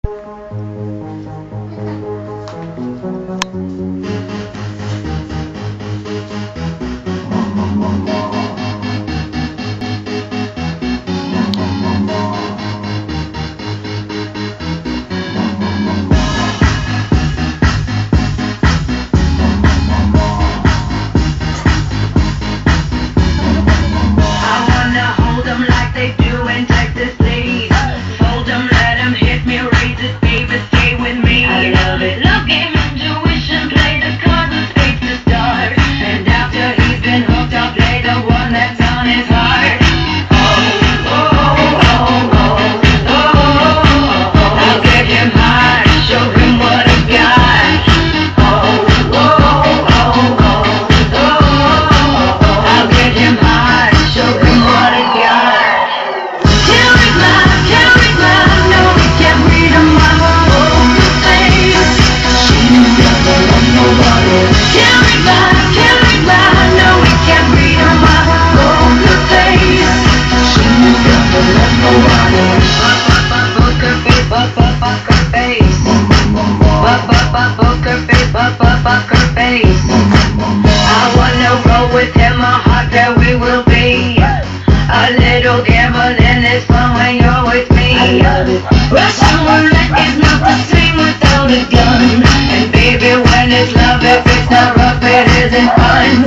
I wanna roll with him, a heart that we will be. A little gambling is fun when you're with me. Russian roulette is not the same without a gun. And baby, when it's love, if it's not rough, it isn't fun.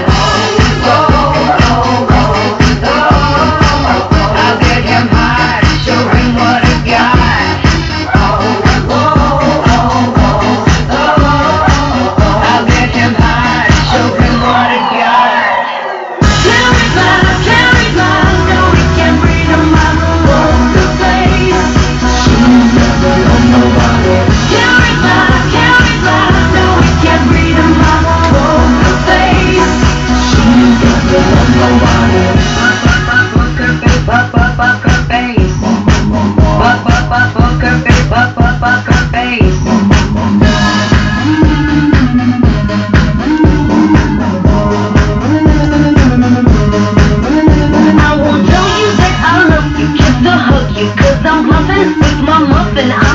I'll get him high, show him what I got. I'll get him high, show him what I got. Carry love, no we can't bring him out of the place. She never loved nobody. Carry love, no we can't bring him out of the place. She never loved nobody. Poker face, poker face. Poker face. I won't tell you that I love you, just to hug you, 'cause I'm bluffing with my muffin.